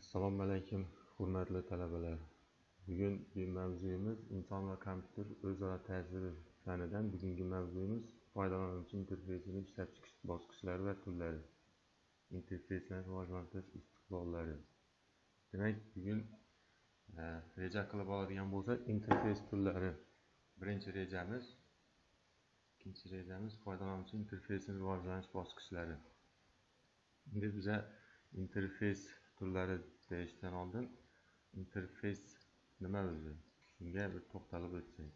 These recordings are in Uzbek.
Assalomu alaykum, hurmatli talabalar. Bugungi mavzuyimiz inson va kompyuter o'zaro ta'siri fanidan. Bugungi mavzuyimiz foydalanuvchi interfeysini ishlab chiqish bosqichlari va turlari. Interfeyslarni rivojlantirish istiqbollari. Demak, bugun reja qilib oladigan bo'lsak, interfeys turlari. Birinchi rejamiz, ikkinchi rejamiz foydalanuvchi interfeysini rivojlanish bosqichlari. Endi biz interfeys turlari deyishdan oldin interfeys nima o'zi? Shunga bir to'xtalib o'tsak.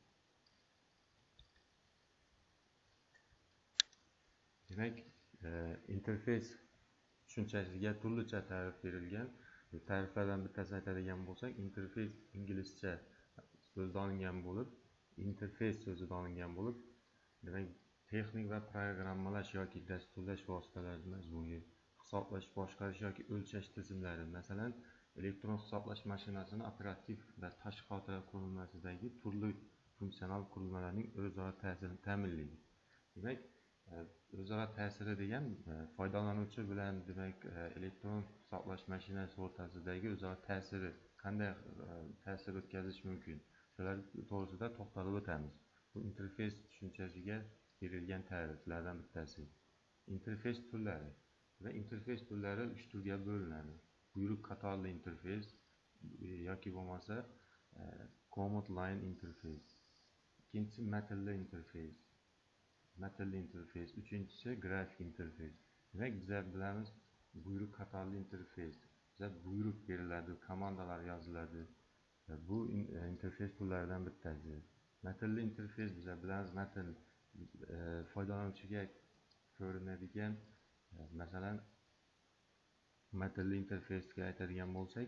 Demak, interfeys tushunchasiga turlicha ta'rif berilgan. Ta'riflardan bittasini aytadigan bo'lsak, interfeys inglizcha so'zdan olingan bo'lib, interfeys so'zidan olingan bo'lib, demak, texnik va programmalash yoki dasturlash vositalari majmui, hisoblash, boshqarish yoki o'lchash tizimlari, masalan, elektron hisoblash mashinasini operativ va tashqi xotira qurilmasidagi turli funksional qurilmalarning o'zaro ta'sirini ta'minlaydi. Demak, o'zaro ta'siri degan foydalanuvchi bilan demak elektron hisoblash mashinasi o'rtasidagi o'zaro ta'siri qanday ta'sir o'tkazish mumkin? Shular to'g'risida to'xtalib o'tamiz. Bu interfeys tushunchasiga berilgan ta'riflardan bittasi. Interfeys turlari va interfeys turlari 3 turga bo'linadi. Buyruq qatorli interfeys yoki bo'lmasa command line interfeys. Ikkinchisi matnli interfeys. Matnli interfeys. Uchinchisi grafik interfeys. Demak, biz bilamiz buyruq qatorli interfeys. Bizga buyruq beriladi, komandalar yoziladi. Bu interfeys turlaridan bittasi. Matnli interfeys biz bilamiz matn foydalanuvchiga ko'rinadigan, masalan, matnli interfeysga aytadigan bo'lsak,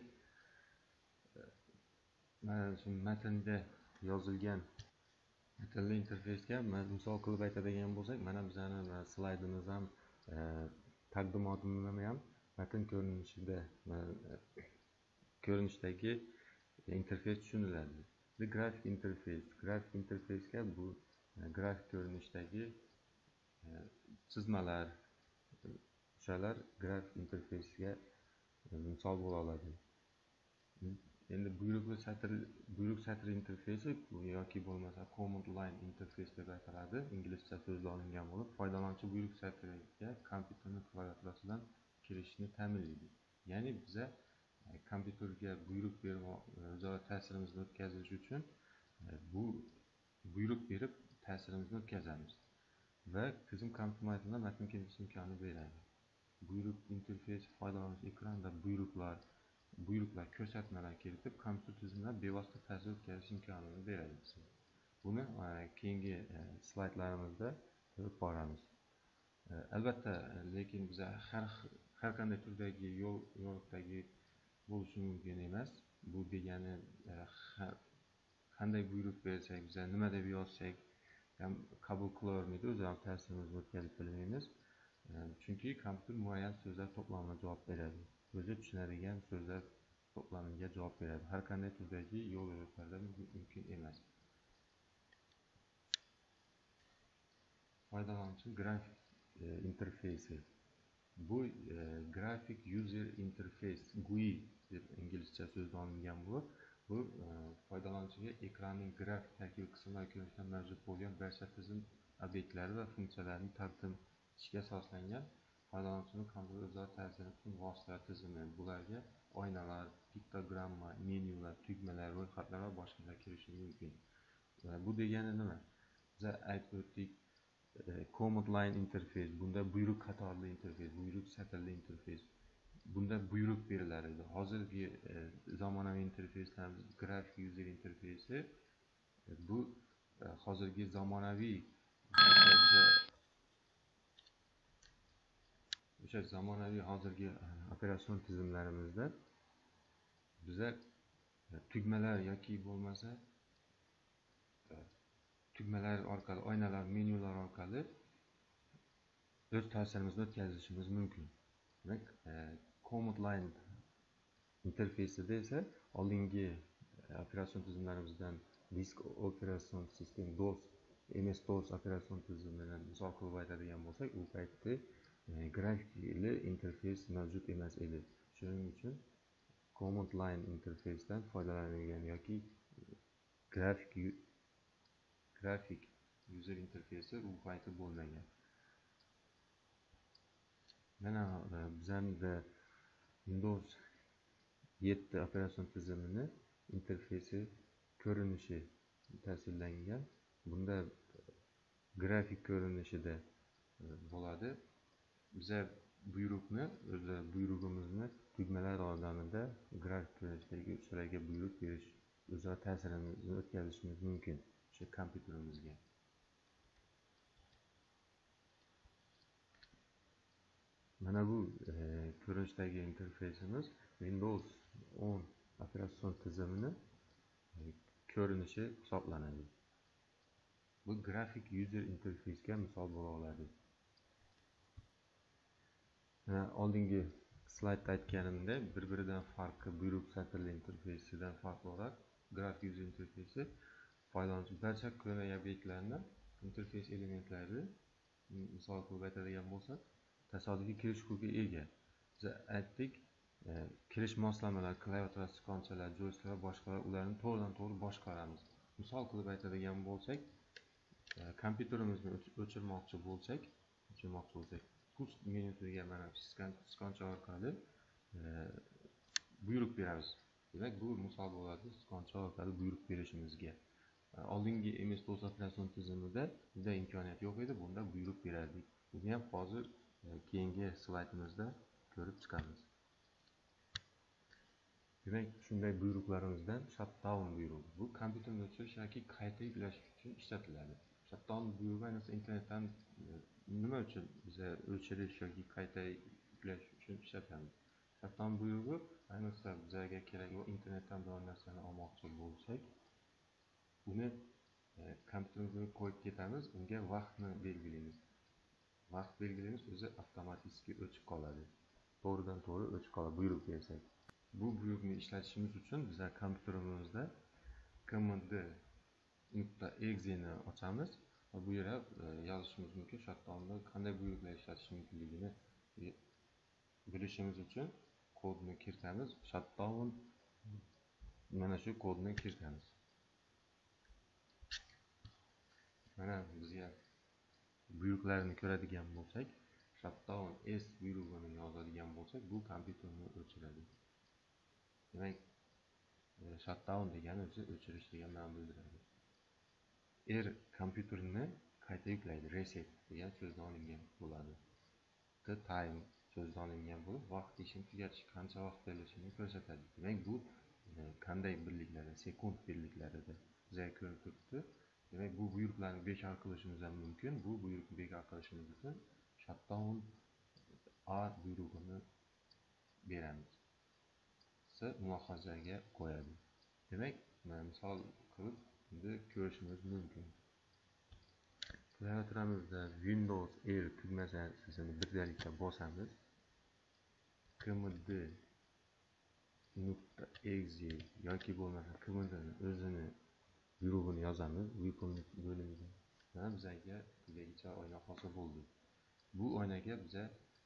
mana shu matnda yozilgan matnli interfeysga misol qilib aytadigan bo'lsak, mana bizning slaydimiz ham taqdimotimiz ham matn ko'rinishdagi interfeys tushuniladi. Grafik interfeys. Grafik interfeysga bu grafik ko'rinishdagi chizmalar, o'shalar grafik interfeysga misol bo'la oladi. Endi buyruq satr interfeysi yoki bo'lmasa command line interface deb aytiladi. Inglizcha so'zdan olingan bo'lib, foydalanuvchi buyruq satriga kompyuterning klaviaturasidan kirishni ta'minlaydi. Ya'ni biz kompyuterga buyruq berib o'zaro ta'sirimizni o'tkazish uchun bu buyruq berib ta'sirimizni o'tkazamiz va tizim kompyuterda matn kirish imkonini beradi. Buyruq interfeysi foydalanuvchi ekranda buyruqlar ko'rsatmalar kiritib, kompyuter tizimiga bevosita ta'sir o'tkazish imkonini beradi. Buni keyingi slaydlarimizda ko'rib boramiz. Albatta, lekin biz har qanday turdagi yo'riqdagi bo'lishi mumkin emas. Bu degani qanday buyruq bersak, biz nima deb yozsak ham qabul qilavermaydi, o'zi ham ta'sirimizni o'tkazib bilmaymiz. Chunki kompyuter muayyan so'zlar to'plamiga javob beradi. O'zi tushunadigan so'zlar to'plamiga javob beradi. Har qanday turdagi yo'l-yo'riqlarda mumkin emas. Foydalanuvchi grafik interfeysi. Bu grafik user interface, GUI deb inglizcha so'zdan olingan bo'lib, bu foydalanuvchiga ekranning grafik tarkib qismlari ko'rinishida mavjud bo'lgan barcha tizim obyektlari va funksiyalarini taqdim etishga asoslangan foydalanuvchining kompyuter o'zaro ta'siri uchun vositalar tizimi. Bularga oynalar, piktogramma, menyular, tugmalar, ro'yxatlar va boshqalar kirishi mumkin. Bu degani nima? Biz aytib o'tdik, command line interface, bunda buyruq qatorli interfays, buyruq satrli interfays. Bunda buyruq beriladi. Hozirgi zamonaviy interfeyslarimiz grafik user interfeysi bu hozirgi zamonaviy hozirgi operatsion tizimlarimizda biza tugmalar yoki bo'lmasa tugmalar orqali, oynalar, menyular orqali o'z ta'sirimizni o'tkazishimiz mumkin. Demak, command line interfeysida esa oldingi operatsion tizimlarimizdan disk operatsion sistem DOS, MS-DOS operatsion tizimidan misol qilib aytadigan bo'lsak, u paytda grafikli interfeys mavjud emas edi. Shuning uchun command line interface'dan foydalanilgan yoki grafik user interfeysi u payti bo'lmagan. Mana bizda Windows 7 operatsion tizimini interfeysi ko'rinishi tasvirlangan. Bunda grafik ko'rinishida bo'ladi. Biza buyrug'imizni tugmalar yordamida grafik ko'rinishidagi uchlarga buyruq berish, o'zaro ta'sirimizni o'tkazishimiz mumkin o'sha kompyuterimizga. Mana bu ko'rinishdagi interfeysimiz Windows 10 operatsion tizimini ko'rinishi hisoblanadi. Bu grafik user interfeysga misol bo'la oladi. Oldingi slaydda aytganimda bir-biridan farqli buyruq satrli interfeysidan farqli olarak grafik user interfeysi foydalanuvchi barcha ko'rik obyektlarni interfeys elementlari misol qilib aytadigan bo'lsak, tasodifiy kirish huquqiga ega. Biz aytdik, kirish moslamalar, klaviatura, sichqonchalar, joystick va boshqalar ularni to'g'ridan-to'g'ri boshqaramiz. Misol qilib aytadigan bo'lsak, kompyuterimizni o'chirmoqchi bo'lsak, push menyusiga mana sichqoncha orqali buyruq beramiz. Demak, bu misol bo'ladi sichqoncha orqali buyruq berishimizga. Oldingi MS-DOS operatsion tizimida bunday imkoniyat yo'q edi, bunda buyruq berardik. Buni ham hozir keyingi slaydimizda ko'rib chiqamiz. Demak, shunday buyruqlarimizdan shutdown buyrug'i. Bu kompyuterni o'chirish yoki qayta yuklash uchun ishlatiladi. Shutdown buyrug'i ayniqsa internetdan nima uchun biza o'chirish yoki qayta yuklash uchun ishlatamiz? Shutdown buyrug'i ayniqsa bizga kerak bo'lgan internetdan biror narsani olmoqchi bo'lsak, uni kompyuterimizga qo'yib ketamiz, unga vaqtni belgilaymiz. Vaqt belgilaymiz, o'zi avtomatik o'chib qoladi. To'g'ridan to'g'ri o'chib qoladi buyruq bersak. Bu buyruqni ishlatishimiz uchun bizlar kompyuterimizda command.exe ni ochamiz va bu yerga yozishimiz mumkin. Shutdownda qanday buyruqlar ishlatish mumkinligini bilishimiz uchun kodni kiritamiz. Shutdown mana shu kodni kiritamiz. Mana bizga buyruqlarni ko'radigan bo'lsak, shutdown s buyrug'ini yozadigan bo'lsak, bu kompyuterni o'chiradi. Demak, shutdown degani o'zi o'chirish degan ma'no bildiradi. Kompyuterni qayta yuklaydi, reset degan so'zdan olingan bo'ladi. The time so'zdan olingan bo'lib, vaqt ishini tugatish, qancha vaqt berilishini ko'rsatadi. Demak, bu qanday birliklarda, sekund birliklarida bizga ko'rinib turibdi. Demak, bu buyruqlarni bekor qilishimiz ham mumkin. Bu buyruqni bekor qilishimiz uchun shutdown a buyrug'ini beramiz. Mulohazaga qo'yadi. Demak, misol qilib buni ko'rishimiz mumkin. Klaviaturamizda Windows R tugmasini birgalikda bosamiz. command.exe yoki bo'lmasa command'ni o'zini buyrug'ini yozamiz. Bo'limiga mana bizga quyidagicha oyna hosil bo'ldi. Bu oynaga biz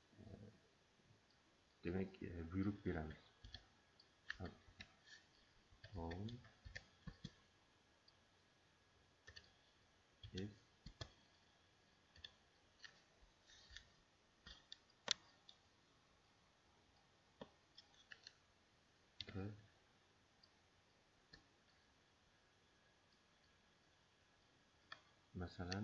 demak buyruq beramiz. Masalan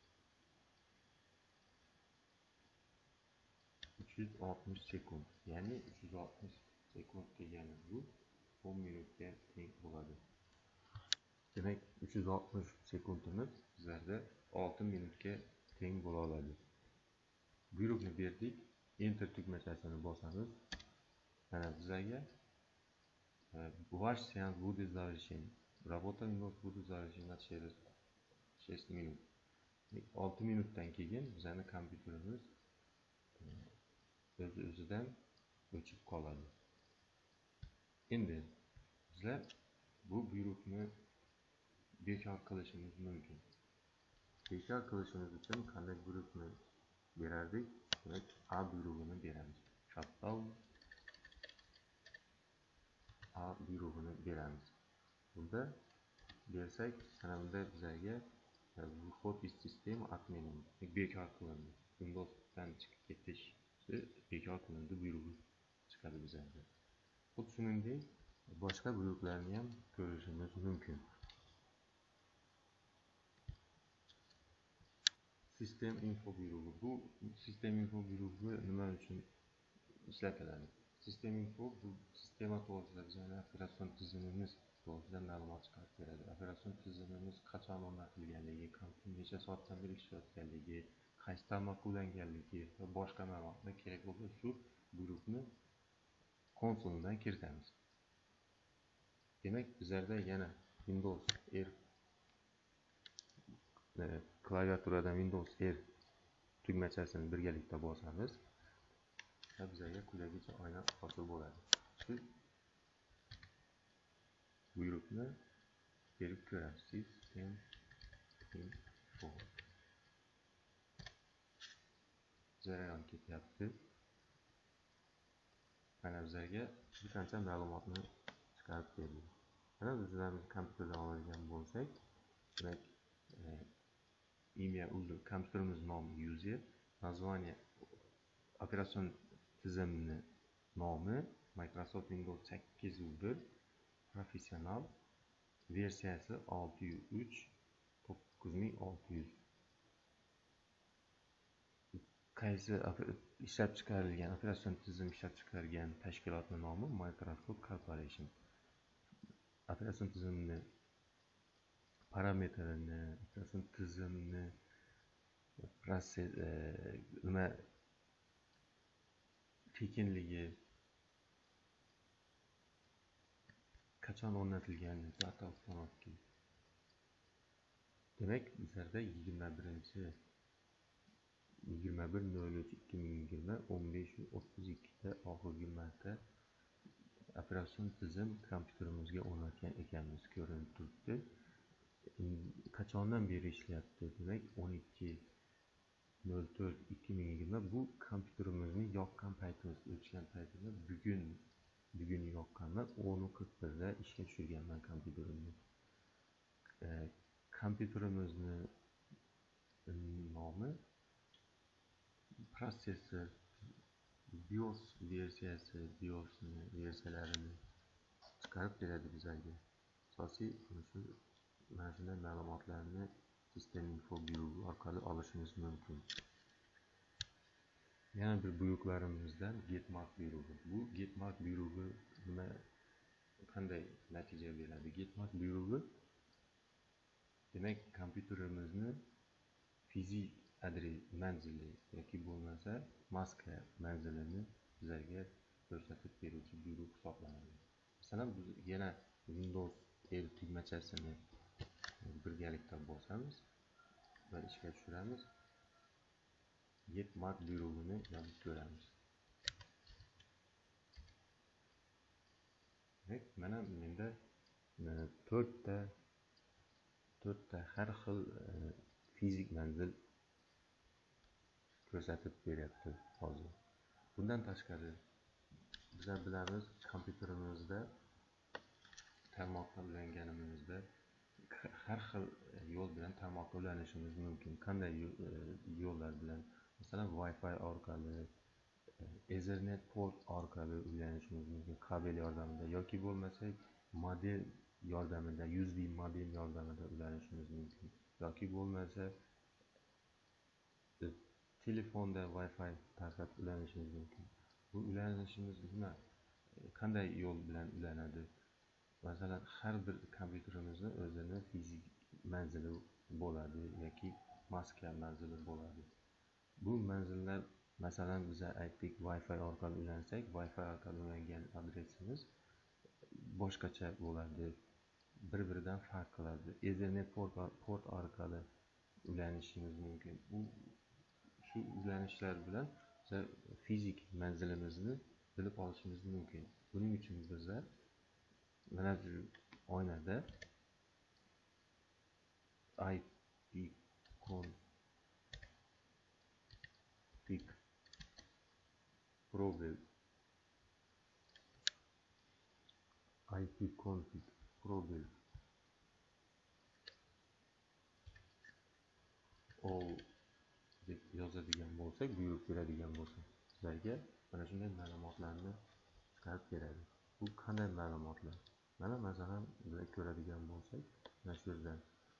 360 sekund, ya'ni 360 sekund degani bu 10 minutga teng bo'ladi. Demak, 360 sekundimiz bizlarda 6 minutga teng bo'la oladi. Buyruqni berdik, enter tugmachasini bosamiz. Mana bizga ваш сеанс будет завершен. Работа Windows будет завершена через 6 minut. 6 minutdan keyin bizning kompyuterimiz o'zidan o'chib qoladi. Endi bizlar bu buyruqni bekor qilishimiz mumkin. Bekor qilishimiz uchun qanday buyruqni berardik? Demak, a buyrug'ini beramiz. Shutdown beramiz. Bunda bersak, mana bunda bizlarga withhold is system admin bekor qilindi. Windowsdan chiqib ketish bekor qilindi buyrug'i chiqadi bizlarga. Xuddi shuningdek, boshqa buyruqlarni ham ko'rishimiz mumkin. System info buyrug'i. Bu system info buyrug'i nima uchun ishlatiladi? System info bu sistema to'g'risida bizning operatsion tizimimiz to'g'risida ma'lumot chiqarib beradi. Operatsion tizimimiz qachon o'rnatilganligi, kompyuter necha soatdan beri ishlayotganligi, qaysi tarmoqqa ulanganligi va boshqa ma'lumotlar kerak bo'lsa, shu buyruqni konsoldan kiritamiz. Demak, bizlarda yana Windows R klaviaturadan Windows R tugmachasini birgalikda bosamiz va bizlarga quyidagicha oyna hosil bo'ladi. Shu buyruqni berib ko'ramiz. System info jarayon ketyapti. Mana bizlarga bir qancha ma'lumotni chiqarib berdi. Mana bizlarimiz kompyuterdan oladigan bo'lsak, demak, imya kompyuterimiz nomi user, naзвание operatsion tizimni nomi Microsoft Windows 8.1 professional, versiyasi 603.9600. Qaysi ishlab chiqarilgan operatsion tizim ishlab chiqargan tashkilotning nomi Microsoft Corporation. Operatsion tizimni parametrini, operatsion tizimni nima tekinligi, qachon o'rnatilgani, data uстановки. Demak, bizlarda 21.03.2020 da oxirgi marta operatsion tizim kompyuterimizga o'rnatgan ekanmiz ko'rinib turibdi. Qachondan beri ishlayapti? Demak, 12.04.2020 bu kompyuterimizni yoqqan paytimiz, o'chgan paytida bugun yoqqanman, 10:41 da ishga tushirganman kompyuterimni. Kompyuterimizni nomi protsessor, BIOS versiyalarini chiqarib beradi bizlarga. Asosiy mana shunday ma'lumotlarni System info buyrug'i orqali olishimiz mumkin. Yana bir buyruqlarimizdan getmark buyrug'i. Bu getmark buyrug'i qanday natija beradi? Getmark buyrug'i demak, kompyuterimizni fizik adres manzili yoki bo'lmasa maska manzilini bizlarga ko'rsatib beruvchi buyruq hisoblanadi. Masalan, biz yana Windows R tugmachasini birgalikda bosamiz va ishga tushiramiz. Getmark buyrug'ini yozib ko'ramiz. Mana menda 4 ta har xil fizik manzil ko'rsatib beryapti hozir. Bundan tashqari bizlar bilamiz, kompyuterimizda tarmoqqa ulanganimizda har xil yo'l bilan tarmoqqa ulanishimiz mumkin. Qanday yo'llar bilan? Masalan, Wi-Fi orqali, Ethernet port orqali ulanishimiz mumkin, kabel yordamida yoki bo'lmasa modem yordamida, USB modem yordamida ulanishimiz mumkin yoki bo'lmasa telefonda Wi-Fi tarqatib ulanishimiz mumkin. Bu ulanishimiz nima? Qanday yo'l bilan ulanadi? Masalan, har bir kompyuterimizning o'zini fizik manzili bo'ladi yoki maska manzili bo'ladi. Bu manzillar, masalan, biz aytdik Wi-Fi orqali ulansak, Wi-Fi orqali ulangan adresimiz boshqacha bo'ladi, bir-biridan farq qiladi. Ethernet port orqali ulanishimiz mumkin. Shu ulanishlar bilan fizik manzilimizni bilib olishimiz mumkin. Buning uchun bizlar mana shu oynada ipconfig ipconfig probel all deb yozadigan bo'lsak, buyruq beradigan bo'lsak, sizlarga mana shunday ma'lumotlarni chiqarib beradi. Bu qanday ma'lumotlar? Mana masalan, bizlar ko'radigan bo'lsak, mana shu yerda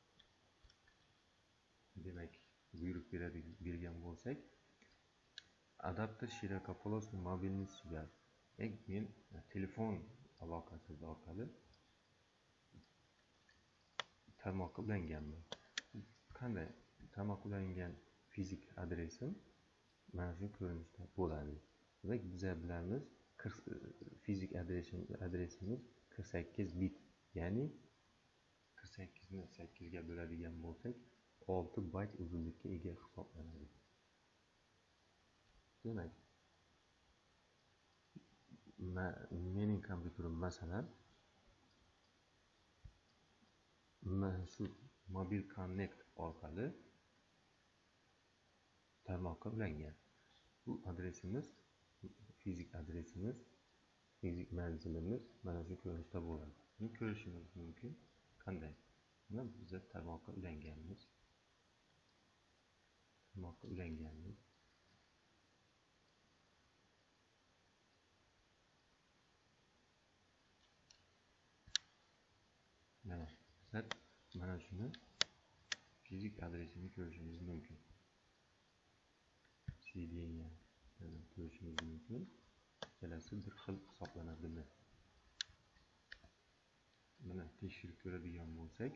demak, buyruq bergan bo'lsak, adapter широкополосный mobilniy связь. Men telefon aloqasi orqali tarmoqqa ulanganman. Qanday tarmoqqa ulangan fizik adresim mana shu ko'rinishda bo'ladi. Demak, biz bilamiz, fizik adresimiz 48 bit, ya'ni 48 ni 8 ga bo'ladigan bo'lsak, 6 bayt uzunlikka ega hisoblanadi. Demak, mening kompyuterim masalan mana shu mobil connect orqali tarmoqqa ulangan. Bu adresimiz, fizik adresimiz, fizik manzilimiz mana shu ko'rinishda bo'ladi. Buni ko'rishimiz mumkin. Qanday? Mana biz tarmoqqa ulanganmiz. Mana shuni fizik adresini ko'rishimiz mumkin. Soedinение ko'rishimiz mumkin. Ikkalasi bir xil hisoblanadimi? Mana tekshirib ko'radigan bo'lsak,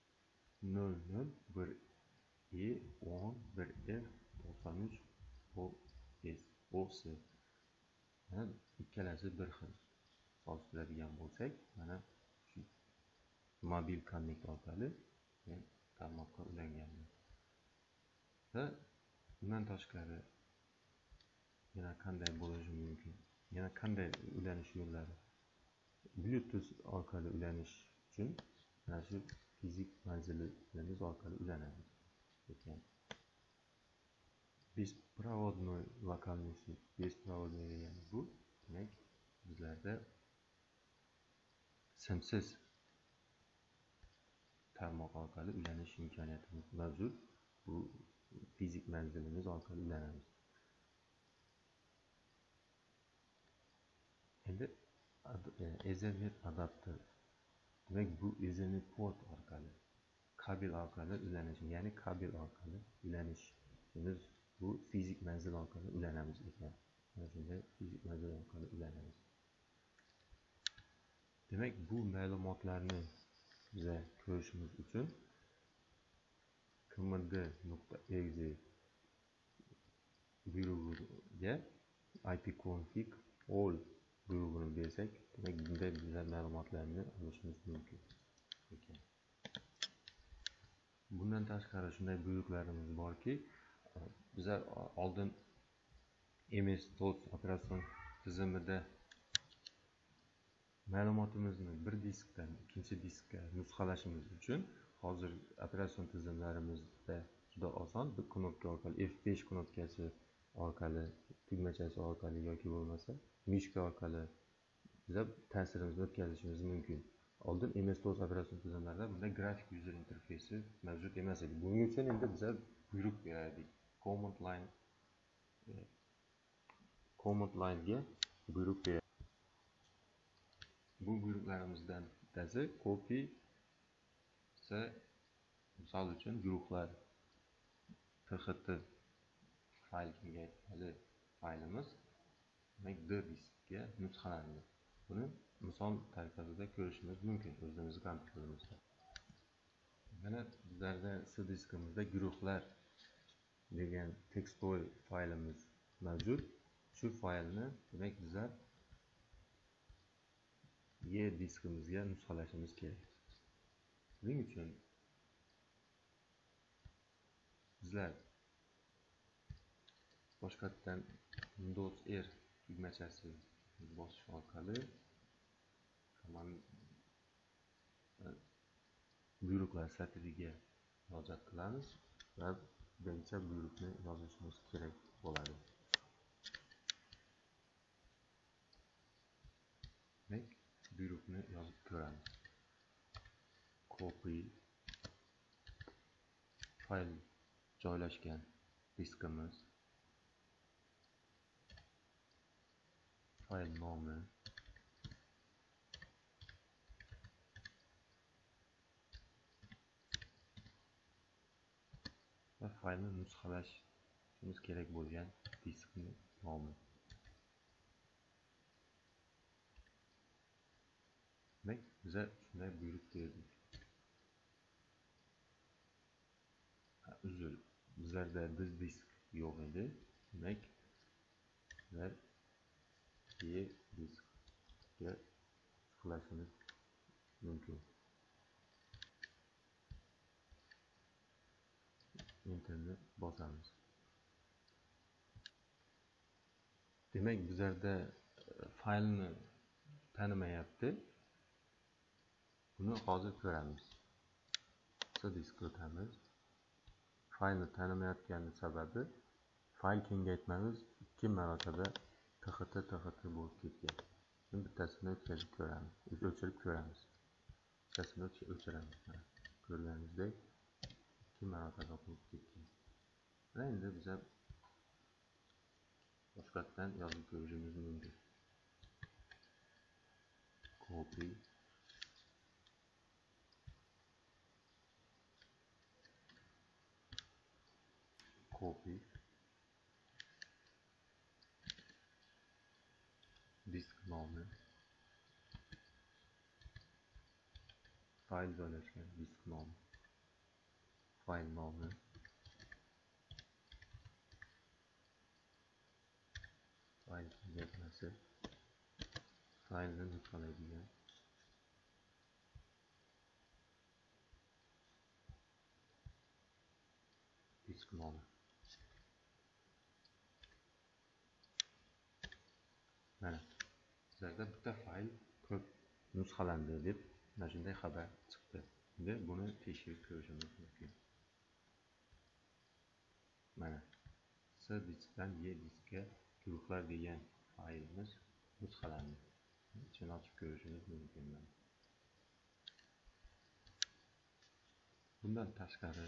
001E10 1F93OS. Mana ikkalasi bir xil. Solishtiradigan bo'lsak, mana shu mobil connect orqali men tarmoqqa ulanganman. Va bundan tashqari yana qanday bo'lishi mumkin? Yana qanday ulanish yo'llari? Bluetooth orqali ulanish uchun mana shu fizik manzilimiz orqali ulanamiz. Ekan. Беспроводной локальный сеть. Беспроводный degani bu, demak, bizlarda simsiz tarmoq orqali ulanish imkoniyatimiz mavjud. Bu fizik manzilimiz orqali ulanamiz. Endi Ethernet adapter. Demak, bu Ethernet port orqali, kabel orqali ulanish, ya'ni kabel orqali ulanishimiz, bu fizik manzil orqali ulanamiz ekan. Mana shunday fizik manzil orqali ulanamiz. Demak, bu ma'lumotlarni biz ko'rishimiz uchun kmd.exe buyrug'iga ipconfig all buyrug'ini bersak, demak, bunday bizlar ma'lumotlarni olishimiz mumkin ekan. Bundan tashqari shunday buyruqlarimiz borki, bizlar oldin MS-DOS operatsion tizimida ma'lumotimizni bir diskdan ikkinchi diskka nusxalashimiz uchun hozir operatsion tizimlarimizda juda oson, bir knopka orqali, F5 knopkasi orqali, tugmachasi orqali yoki bo'lmasa mishka orqali bizlar ta'sirimizni o'tkazishimiz mumkin. Oldin MS-DOS operatsion tizimlarida bunday grafik user interfeysi mavjud emas edi. Buning uchun endi bizlar buyruq berardik. Command line ga buyruq berardik. Bu buyruqlarimizdan bittasi copy misol uchun guruhlar txt fayl kengaytirmali faylimiz demak D diskga nusxalandi. Buni misol tariqasida ko'rishimiz mumkin o'zimiz kompyuterimizda. Mana bizlarda C diskimizda guruhlar degan tekstoy faylimiz mavjud. Shu faylni demak bizlar E diskimizga nusxalashimiz kerak. Buning uchun bizlar boshqatdan Windows R tugmachasi bosish orqali buyruqlar satriga murojaat qilamiz va birinchi buyruqni yozishimiz kerak bo'ladi. Demak, buyruqni yozib ko'ramiz. Copy fayl joylashgan diskimiz, fayl nomi, va faylni nusxalashimiz kerak bo'lgan diskning nomi. Demak, biz shunday buyruq berdik. Uzr, bizlarda disk yo'q edi. Demak, bizlar diskga nusxalashimiz mumkin. Enterni bosamiz. Demak, bizlarda faylni tanimayapti. Buni hozir ko'ramiz. Diskga o'tamiz. Faylni tanimayotgani sababi fayl kengaytmamiz 2 marotaba txt bo'lib ketgan. Şimdi bittasini o'tkazib ko'ramiz. O'chirib ko'ramiz. Bittasini o'chiramiz. Ko'rganingizdek 2 marotaba bo'lib ketgan. Mana endi biz boshqatdan yozib ko'rishimiz mumkin. Copy disk nomi, fayl joylashgan disk nomi, fayl nomi, fayl yetmasi, faylni nusxalaydigan disk nomi. Mana bizlarda bitta fayl ko'p nusxalandi deb mana shunday xabar chiqdi. Endi buni tekshirib ko'rishimiz mumkin. Mana C diskdan Y diskga guruhlar degan faylimiz nusxalandi. Ichini ochib ko'rishimiz mumkin. Bundan tashqari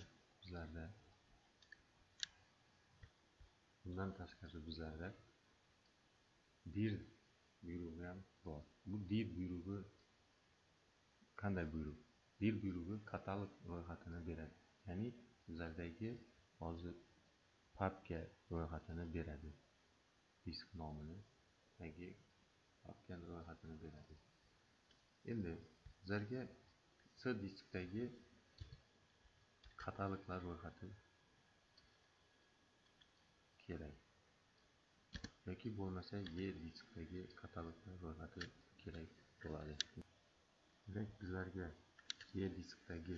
bizlarda dir buyrug'i ham bor. Bu dir buyrug'i qanday buyruq? Dir buyrug'i katalog ro'yxatini beradi. Ya'ni bizlardagi hozir papka ro'yxatini beradi. Disk nomini yoki papka ro'yxatini beradi. Endi bizlarga C diskdagi kataloglar ro'yxati kerak. Yoki bo'lmasa Y diskdagi kataloglar ro'yxati kerak bo'ladi. Demak, bizlarga Y diskdagi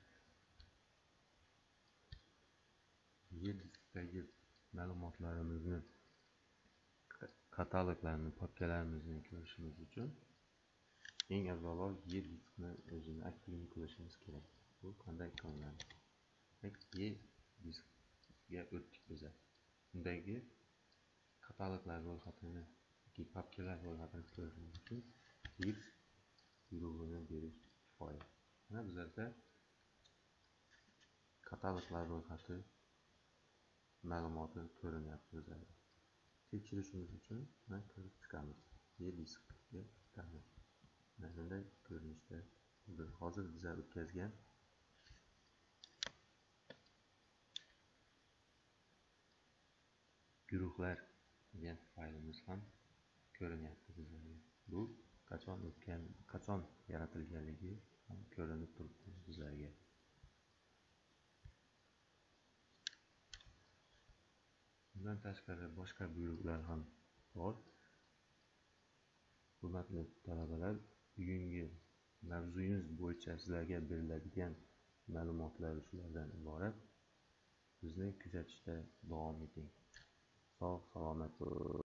ma'lumotlarimizni, kataloglarni, papkalarimizni ko'rishimiz uchun eng avvalo Y diskni o'zini aktiv qilishimiz kerak. Bu qanday qilinadi? Y diskga o'tdik biz. Undagi kataloglar ro'yxatini yoki papkalar ro'yxatini ko'rishimiz uchun dir buyrug'ini berish kifoya. Mana bizlarda kataloglar ro'yxati ma'lumoti ko'rinyapti bizlarga. Tekshirishimiz uchun mana ko'rib chiqamiz. Y diskga o'tamiz. Mana shunday ko'rinishda hozir bizlar o'tkazgan guruhlar degan faylimiz ham ko'rinyapti bizlarga. Bu qachon yaratilganligi ham ko'rinib turibdi bizlarga. Bundan tashqari boshqa buyruqlar ham bor. Hurmatli talabalar, bugungi mavzuyimiz bo'yicha sizlarga beriladigan ma'lumotlar shulardan iborat. Bizni kuzatishda davom eting. Sog' salomat bo'ling.